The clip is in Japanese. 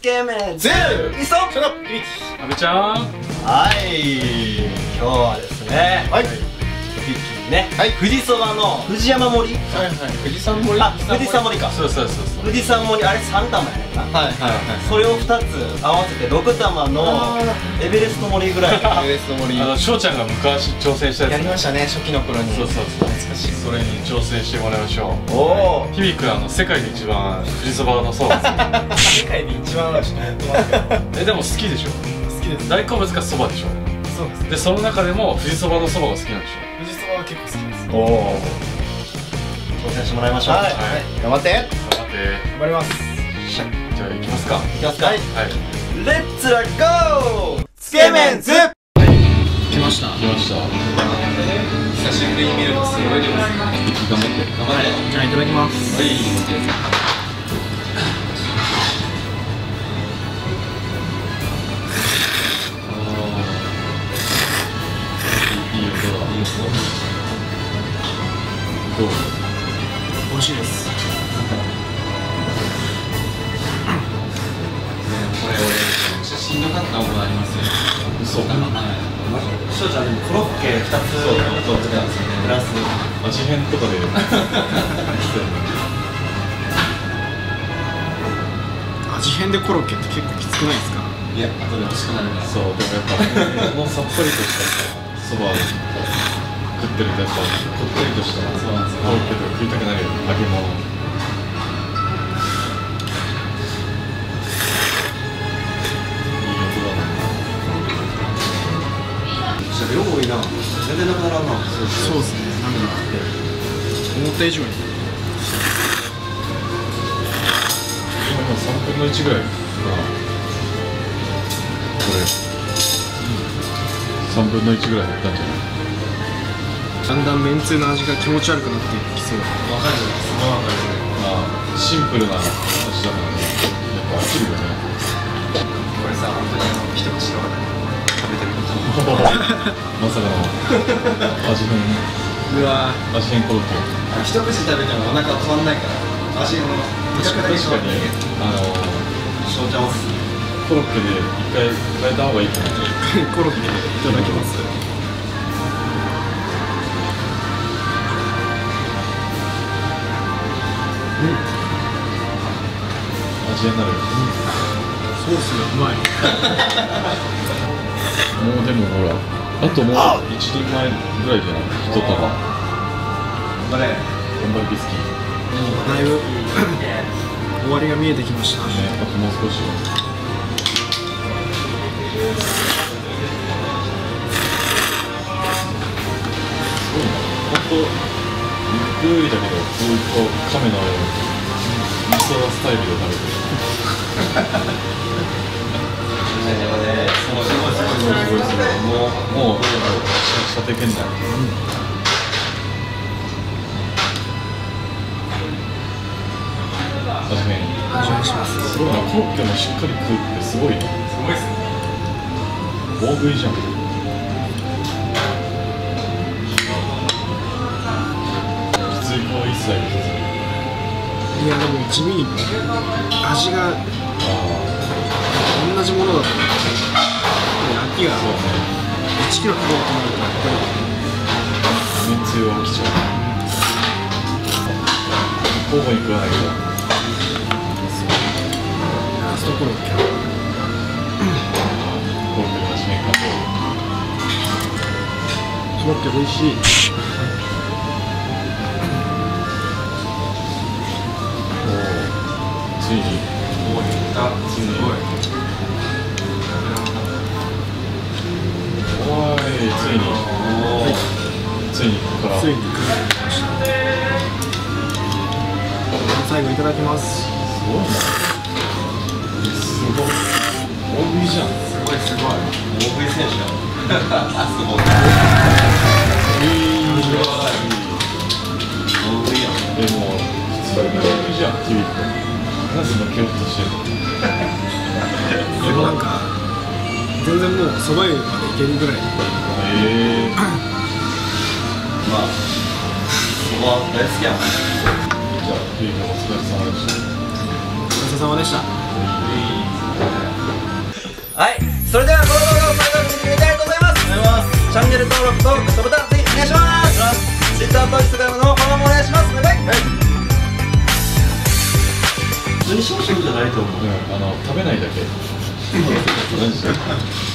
け麺ゼロいそシャドウ阿部ちゃん。 はい、今日はですね、 はい一気にね、富士そばの藤山盛り、 はいはい、富士山盛り、 あ、富士山盛りか、 そうそうそうそう。 富士山盛り、あれ3玉やねんな。 はいはいはい、 それを2つ合わせて6玉のエベレスト盛りぐらいエベレスト盛り翔ちゃんが昔挑戦したやつ。 やりましたね、初期の頃に。 そうそうそう、 懐かしい。 それに挑戦してもらいましょう。 おお、 響く世界で一番富士そばのそばが好世界で一番はちょっとやってますけどき。でも好きでしょ。 好きです。 大好物がそばでしょ。 そうです。 でその中でも富士そばのそばが好きなんでし富士そばは結構好きです。 おお、挑戦してもらいましょう。 はい、頑張って。 ょ。頑張って。 頑張ります。 じゃあ行きますか。 いきますか。 はい。 レッツラゴーつけ麺ズ。 来ました。 来ました。 久しぶりに見るとすごい量です。頑張って。じゃあいただきます。はい。 いい音だ。いい音。どう？ 美味しいです。これ俺写真のかった覚えありますよ。 そうか。 翔ちゃんでもコロッケ2つプラス味変とかで。 味変でコロッケって結構きつくないですか？いや、後で欲しくなるから。 そう、でもやっぱこのさっぱりとしたそば食ってるとやっぱこってりとしたそうなんですよ。 コロッケとか食いたくなるよ。揚げ物。いい音だな。 量多いな。全然なくならんな。 そうですね。なんか思った以上に。 今3分の1ぐらいかな。これ3分の1ぐらい減ったんじゃない？ だんだんめんつゆの味が気持ち悪くなってきそう。わかる。すごいわかる。 まあシンプルな味だからね。やっぱ飽きるよね。 これさ、本当に一口の食べてること。 まさかの味変。 うわー、 味変コロッケ。 一口食べてもお腹止まんないから。味の確かに翔ちゃんはコロッケで一回変えた方がいいかな。 コロッケいただきます。 味変になる。 ソースがうまい。 もうでもほら、あともう1人前ぐらいじゃない？1束。 頑張れ。 頑張りビスキー。 だいぶ終わりが見えてきましたね。 あともう少し。すごいな。本当ゆっくりだけど、ずっとカメのように味噌ラスタイルで食べてる。すごい。もう射程圏内。味変。 味変します。 すごいな、コロッケもしっかり食うってすごいね。 すごいっすね。 大食いじゃん。きつい子一切見せず。 いやでも地味に味が同じものだと飽きがそうね。 1キロ食べるとなるとやっぱりめんつゆは飽きちゃう。交互に食わないと。 ラストコロッケ。 コロッケの味変か。 コロッケ美味しい。 ついに。ついに。おーい、ついに。ついにここから。 ついに来ました。最後いただきます。 すごいな。すごい。大食いじゃん。 すごい大食い選手だ。すごい。大食いやん。 でも普通に大食いじゃん、キビック。なぜ負けようとしてるの？ でもなんか全然もうそば湯までいけるぐらい。 まあ、そば大好きやん。 じゃあ、キビックお疲れ様でした。 ごちそうさまでした。 はい、それではこの動画を最後まで見てくれてありがとうございます。チャンネル登録とグッドボタンぜひお願いします。Twitter と Instagram のフォローもお願いします。バイバイ。 普通に小食じゃないと思う。 食べないだけマジで